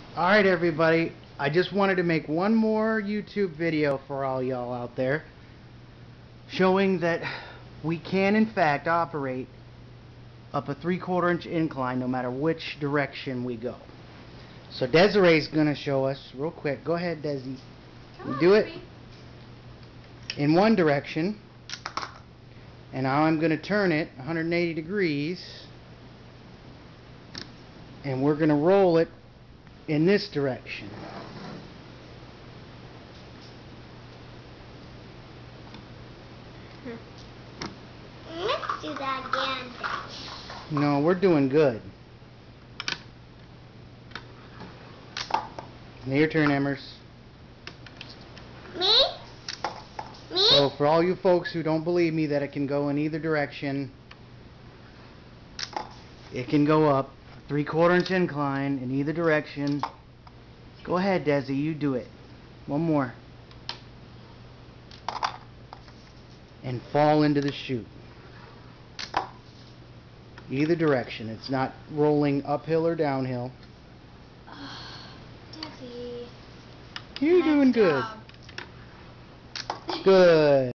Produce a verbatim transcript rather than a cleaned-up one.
Alright everybody, I just wanted to make one more YouTube video for all y'all out there, showing that we can in fact operate up a three quarter inch incline no matter which direction we go. So Desiree's going to show us real quick. Go ahead, Desi. You do it in one direction, and now I'm going to turn it one hundred eighty degrees, and we're going to roll it in this direction. Let's do that again. No, we're doing good. Now your turn, Emmers. Me? Me? So for all you folks who don't believe me that it can go in either direction, it can go up a three quarter inch incline in either direction. Go ahead, Desi, you do it. One more. And fall into the chute. Either direction. It's not rolling uphill or downhill. Desi. You're doing good. Good.